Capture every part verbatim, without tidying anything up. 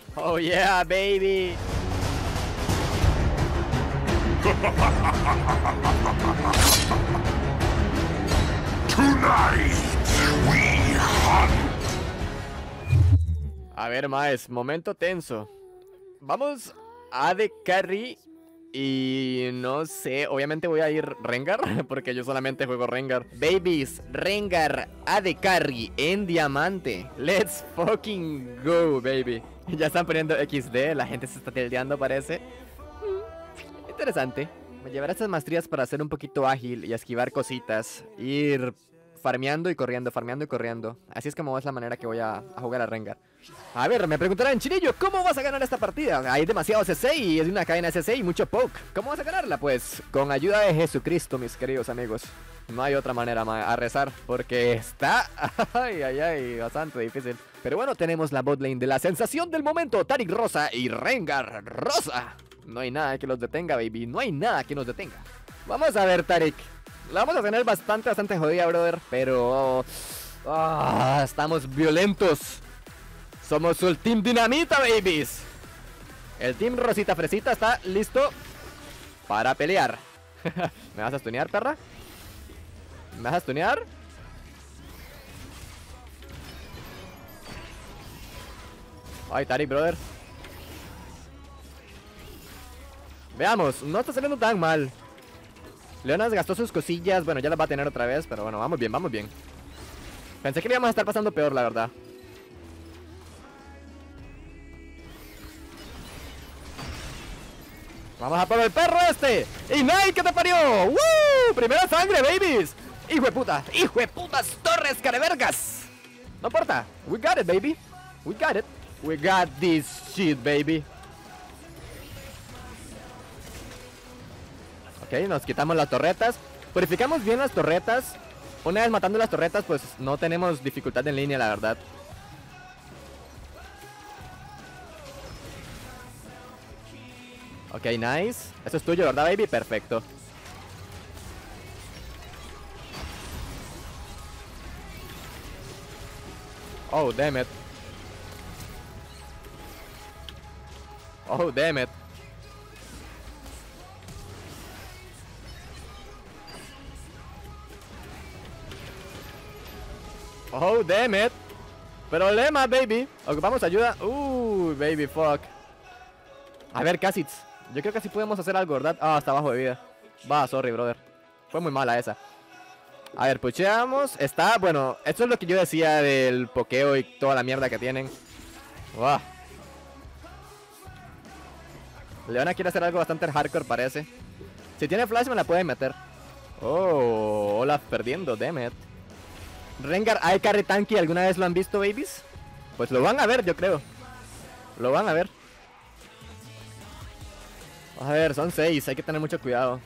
Oh yeah, baby. Tonight we hunt. A ver, maes, momento tenso. Vamos a de carry. Y no sé, obviamente voy a ir Rengar, porque yo solamente juego Rengar. Babies, Rengar, A D Carry en diamante. Let's fucking go, baby. Ya están poniendo equis de, la gente se está tildeando, parece. Mm, interesante. Me llevaré estas maestrías para ser un poquito ágil y esquivar cositas. Ir farmeando y corriendo, farmeando y corriendo. Así es como es la manera que voy a, a jugar a Rengar. A ver, me preguntarán, Chinillo, ¿cómo vas a ganar esta partida? Hay demasiado C C y es una cadena C C y mucho poke. ¿Cómo vas a ganarla? Pues con ayuda de Jesucristo, mis queridos amigos. No hay otra manera más a rezar, porque está... Ay, ay, ay, bastante difícil. Pero bueno, tenemos la botlane de la sensación del momento, Taric Rosa y Rengar Rosa. No hay nada que los detenga, baby, no hay nada que nos detenga. Vamos a ver, Taric. La vamos a tener bastante, bastante jodida, brother. Pero... Oh, estamos violentos. Somos el Team Dinamita, babies. El Team Rosita Fresita está listo para pelear. ¿Me vas a stunear, perra? ¿Me vas a stunear? Ay, Taric, brother. Veamos, no está saliendo tan mal. Leonas gastó sus cosillas. Bueno, ya las va a tener otra vez, pero bueno, vamos bien, vamos bien. Pensé que le íbamos a estar pasando peor, la verdad. Vamos a por el perro este. ¡Y Nike, que te parió! ¡Woo! ¡Primera sangre, babies! ¡Hijo de puta! ¡Hijo de putas torres, carevergas! No importa. We got it, baby. We got it. We got this shit, baby. Ok, nos quitamos las torretas. Purificamos bien las torretas. Una vez matando las torretas, pues no tenemos dificultad en línea, la verdad. Ok, nice. Eso es tuyo, ¿verdad, baby? Perfecto. Oh, damn it. Oh, damn it. Oh, damn it. Problema, baby. Ocupamos ayuda. Uh, baby, fuck. A ver, Kha'Zix. Yo creo que sí podemos hacer algo, ¿verdad? Ah, está abajo de vida. Va, sorry, brother. Fue muy mala esa. A ver, pucheamos. Está, bueno, esto es lo que yo decía del pokeo y toda la mierda que tienen. Wow. Leona quiere hacer algo bastante hardcore, parece. Si tiene flash me la puede meter. Oh, Olaf perdiendo, damn it. Rengar, ¿hay carry tanky? ¿Alguna vez lo han visto, babies? Pues lo van a ver, yo creo. Lo van a ver. A ver, son seis, hay que tener mucho cuidado.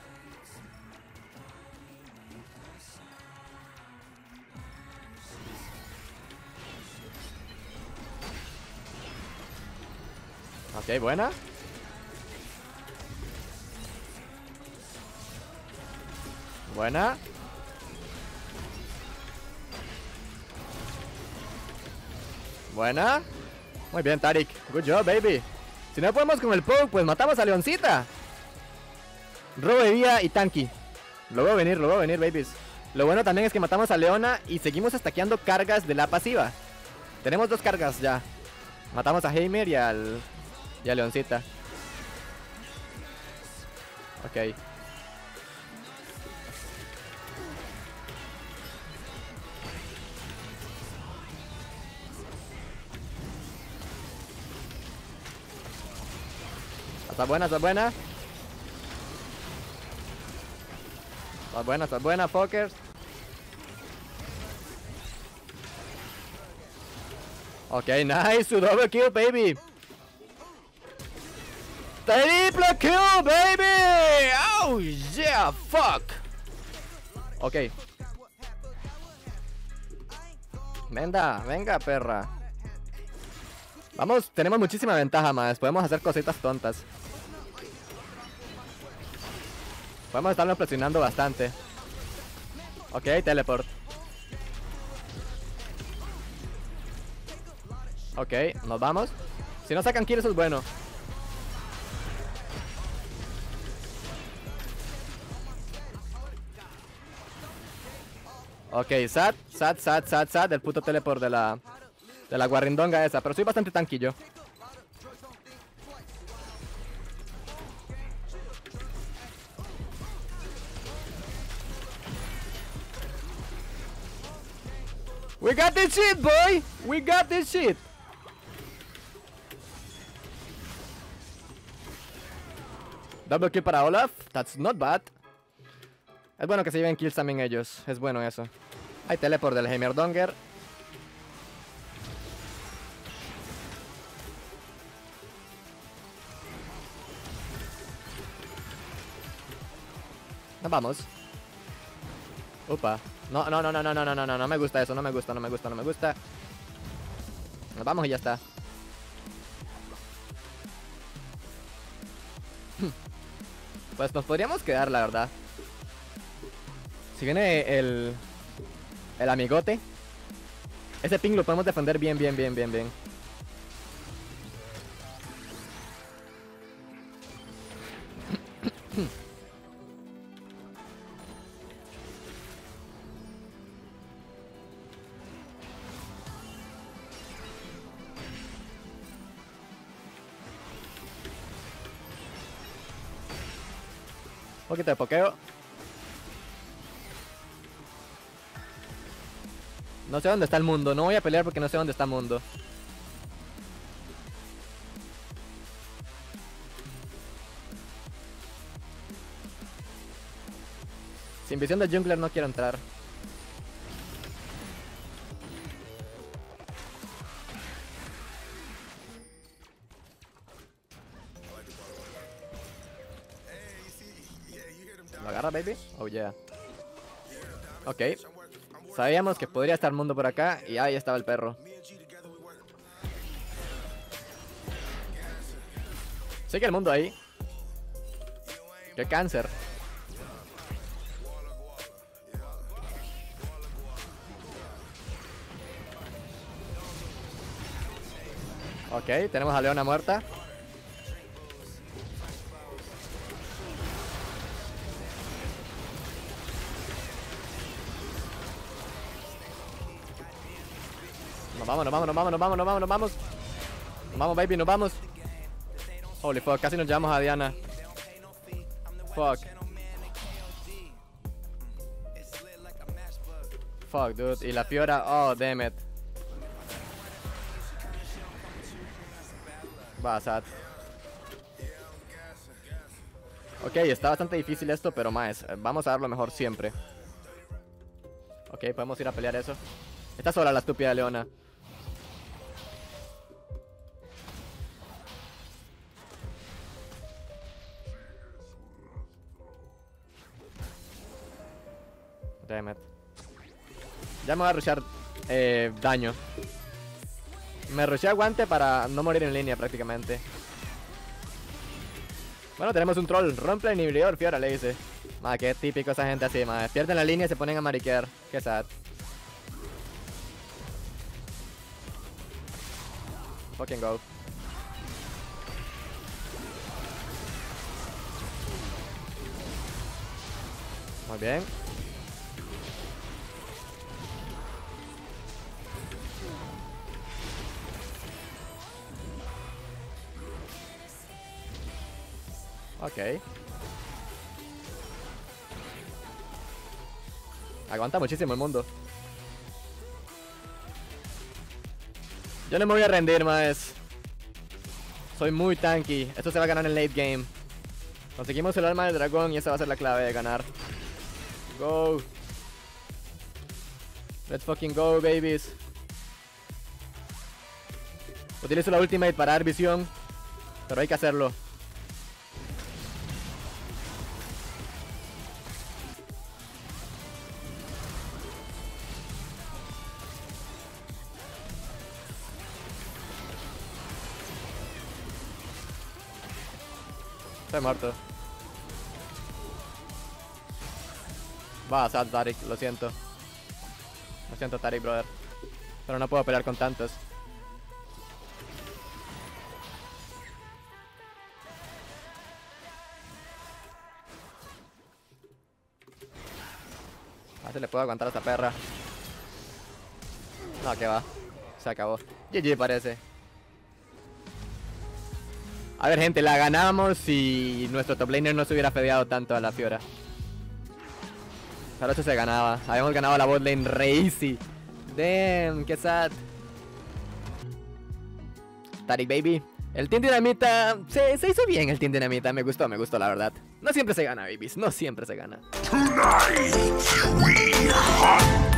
Ok, buena. Buena. Buena. Muy bien, Taric. Good job, baby. Si no podemos con el poke, pues matamos a Leoncita. Robo de vida y tanky. Lo veo venir, lo veo venir, babies. Lo bueno también es que matamos a Leona y seguimos stackeando cargas de la pasiva. Tenemos dos cargas ya. Matamos a Heimer y al... y a Leoncita. Ok. Está buena, está buena. Está buena, está buena, fuckers. Ok, nice, su double kill, baby. Triple kill, baby. Oh, yeah, fuck. Ok. Venga, venga, perra. Vamos, tenemos muchísima ventaja más. Podemos hacer cositas tontas. Podemos estarnos presionando bastante. Ok, teleport. Ok, nos vamos. Si no sacan kill, eso es bueno. Ok, sad, sad, sad, sad, sad. El puto teleport de la... De la guarrindonga esa. Pero soy bastante tanquillo. We got this shit, boy! We got this shit! Double kill para Olaf. That's not bad. Es bueno que se lleven kills también ellos. Es bueno eso. Hay teleport del Heimerdonger. Nos vamos. Upa. No, no, no, no, no, no, no, no, no, no me gusta eso, no me gusta, no me gusta, no me gusta. Nos vamos y ya está. Pues nos podríamos quedar, la verdad. Si viene el... El amigote. Ese ping lo podemos defender bien, bien, bien, bien, bien. Un poquito de pokeo. No sé dónde está el mundo. No voy a pelear porque no sé dónde está el mundo. Sin visión del jungler no quiero entrar. ¿Lo agarra, baby? Oh, yeah. Ok. Sabíamos que podría estar el mundo por acá y ahí estaba el perro. Sí que el mundo ahí. ¡Qué cáncer! Ok, tenemos a Leona muerta. Nos vamos, nos vamos, nos vamos, nos vamos, nos vamos, nos vamos. Nos vamos, baby, nos vamos. Holy fuck, casi nos llevamos a Diana. Fuck. Fuck, dude. Y la Fiora, oh, damn it. Va, sad. Ok, está bastante difícil esto, pero más, vamos a dar lo mejor siempre. Ok, podemos ir a pelear eso. Está sola la estúpida Leona. Damn it. Ya me voy a rushar eh, daño. Me rushé guante para no morir en línea prácticamente. Bueno, tenemos un troll. Rompe el inhibidor, Fiora le dice. Madre, qué típico esa gente así, madre. Pierden la línea y se ponen a mariquear. Qué sad. Fucking go. Muy bien. Ok. Aguanta muchísimo el mundo. Yo no me voy a rendir más. Soy muy tanky. Esto se va a ganar en late game. Conseguimos el alma del dragón y esa va a ser la clave de ganar. Go. Let's fucking go, babies. Utilizo la ultimate para dar visión, pero hay que hacerlo. Estoy muerto. Va, sad, Tarik, lo siento. Lo siento, Tarik, brother. Pero no puedo pelear con tantos. ver si le puedo aguantar a esta perra. No, que va. Se acabó. G G parece. A ver, gente, la ganamos si nuestro top laner no se hubiera fedeado tanto a la Fiora. Pero eso se ganaba. Habíamos ganado la bot lane re easy. Damn, qué sad. Tarik Baby. El Team Dinamita se, se hizo bien el Team Dinamita. Me gustó, me gustó la verdad. No siempre se gana, babies. No siempre se gana. Tonight we hunt.